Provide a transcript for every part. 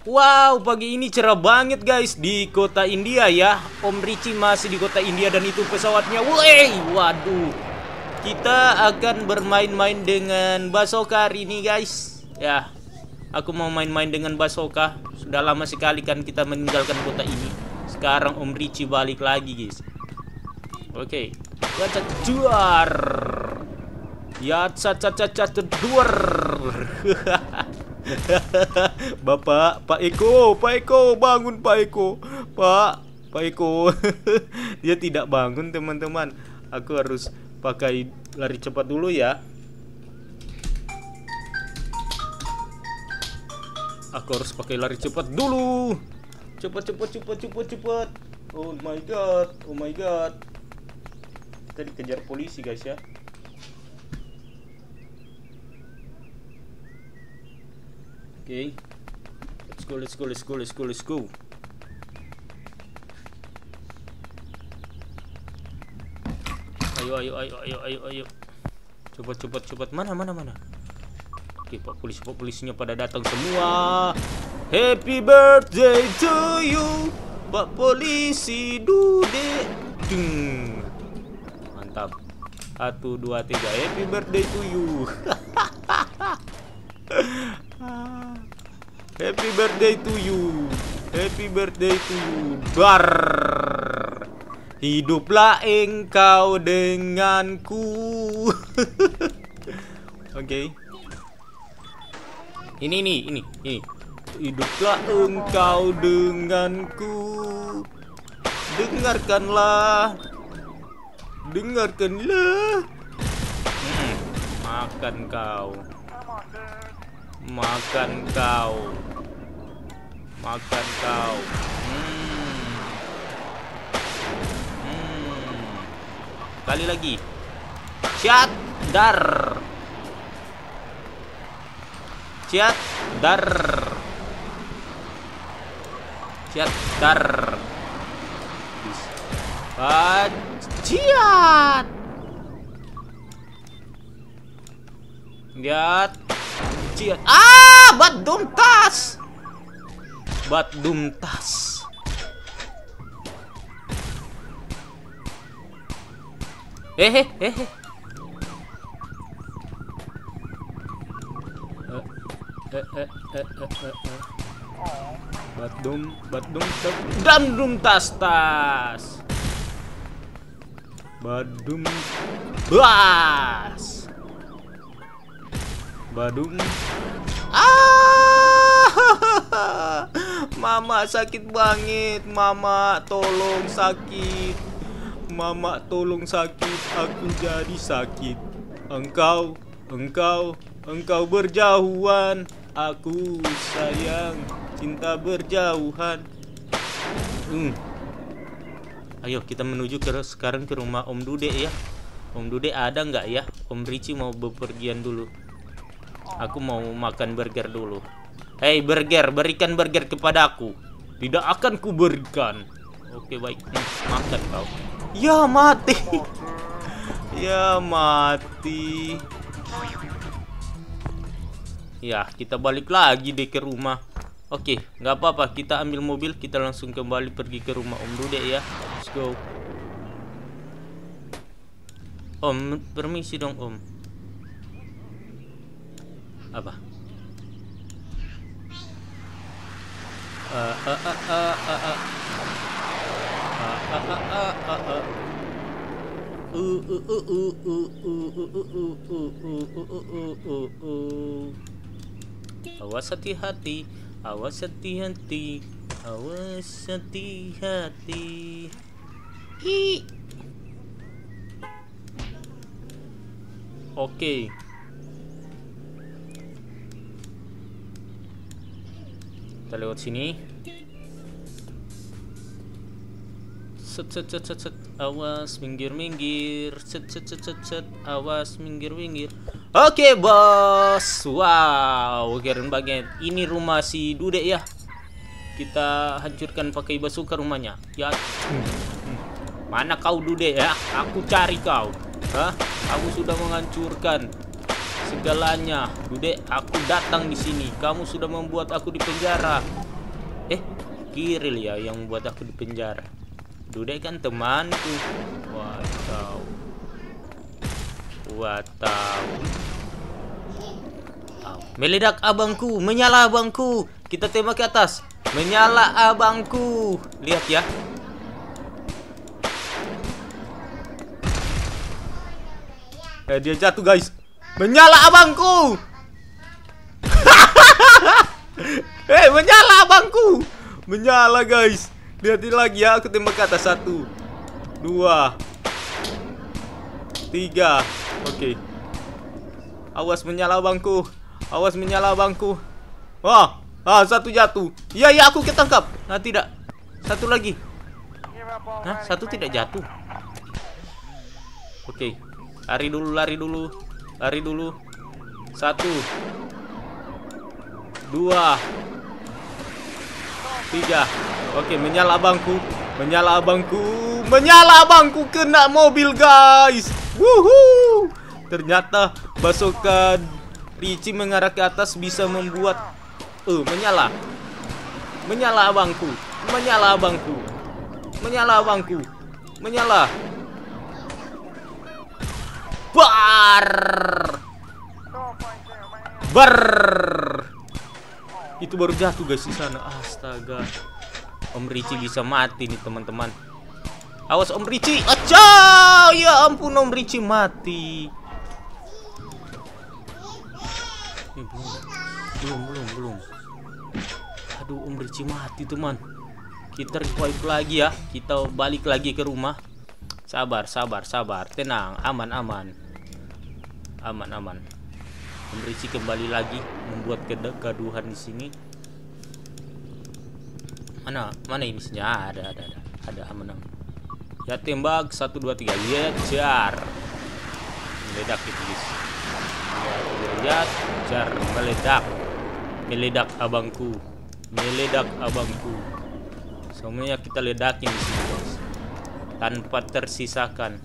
Wow, pagi ini cerah banget guys di kota India ya. Om Richie masih di kota India dan itu pesawatnya. Wey, waduh. Kita akan bermain-main dengan Basoka hari ini guys. Ya, aku mau main-main dengan Basoka. Sudah lama sekali kan kita meninggalkan kota ini. Sekarang Om Richie balik lagi guys. Oke, baca juar. Ya, caca duar. Bapak, Pak Eko, bangun Pak Eko. Pak Eko. Dia tidak bangun teman-teman. Aku harus pakai lari cepat dulu ya. Aku harus pakai lari cepat dulu. Cepat. Oh my god. Kita dikejar polisi guys ya. Oke, let's go. Ayo. Cepat. Mana? Oke, Pak polisinya pada datang semua. Happy birthday to you, Pak Polisi Dude. Mantap. 1, 2, 3. Happy birthday to you. Happy birthday to you. Bar. Hiduplah engkau denganku. Oke. Ini. Hiduplah engkau denganku. Dengarkanlah. Makan kau. Kali lagi. Ciat dar. Ciat. Lihat. Ciat. Badum tas. Badum tas. Badum bas. Badum. Mama sakit banget. Mama tolong sakit. Aku jadi sakit. Engkau berjauhan. Aku sayang, cinta berjauhan. Ayo kita menuju sekarang ke rumah Om Dude ya. Om Dude ada nggak ya? Om Richie mau bepergian dulu. Aku mau makan burger dulu. Hei burger, berikan burger kepadaku. Tidak akan kuberikan. Oke baik, makan kau. Ya mati. Ya kita balik lagi deh ke rumah. Oke, nggak apa-apa. Kita ambil mobil, kita langsung kembali pergi ke rumah Om Dude ya. Let's go. Om, permisi dong Om. Apa? Awas hati-hati. Oke. Kita lewat sini. Set. Awas minggir. Set. Awas minggir. Oke bos. Wow, keren banget. Ini rumah si Dude ya. Kita hancurkan pakai bazooka rumahnya. Ya. Mana kau Dude ya? Aku cari kau. Kamu sudah menghancurkan segalanya. Dude, aku datang di sini. Kamu sudah membuat aku di penjara. Kiril ya yang membuat aku di penjara. Dude kan temanku. Watau. Meledak abangku, menyala abangku. Kita tembak ke atas. Menyala abangku. Lihat ya. Dia jatuh guys. Menyala abangku. Menyala abangku. Menyala guys. Lihat lagi ya, aku tembak ke atas. 1 2 3. Oke. Awas menyala abangku. Awas menyala abangku. Satu jatuh. Iya, aku ketangkap. Nah, tidak. Satu lagi. Nah, satu tidak jatuh. Oke. Lari dulu. 1 2 3. Oke, menyala abangku. Menyala abangku, kena mobil guys. Wuhu. Ternyata basoka Richie mengarah ke atas bisa membuat menyala abangku. Bar. Itu baru jatuh guys di sana. Astaga. Om Richie bisa mati nih teman-teman. Awas Om Richie. Aca! Ya ampun, Om Richie mati. Belum. Aduh, Om Richie mati teman. Kita revive lagi ya. Kita balik lagi ke rumah. Sabar. Tenang, aman. Om Richie kembali lagi membuat kegaduhan di sini. Mana ini senjata? Ada aman. Ya tembak 1 2 3. Ya jar. Meledak itu guys. Ya jar meledak abangku. Semuanya kita ledakin di sini guys. Tanpa tersisakan.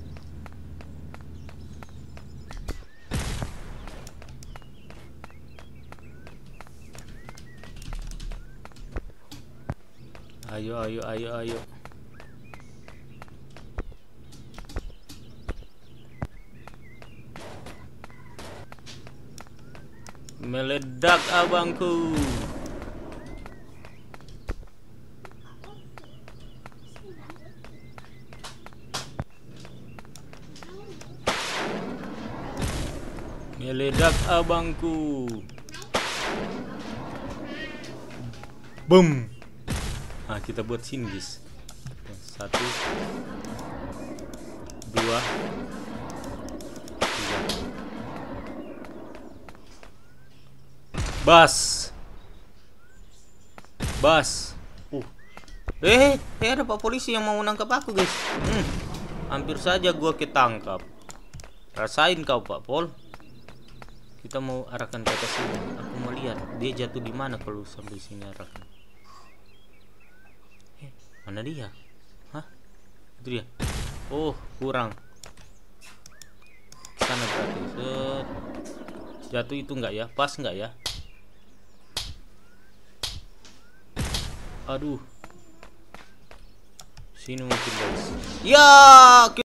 Ayo. Meledak abangku. Boom. Nah, kita buat sini guys. 1 2 3. Bas. Ada Pak Polisi yang mau nangkap aku guys. Hampir saja gua ketangkap. Rasain kau Pak Pol. Kita mau arahkan ke atas sini. Aku mau lihat dia jatuh di mana kalau sampai sini arahkan. Mana dia? Hah? Itu dia. Oh, kurang. Sana berarti. Set. Jatuh itu enggak ya? Pas enggak ya? Aduh. Sini mungkin guys. Ya,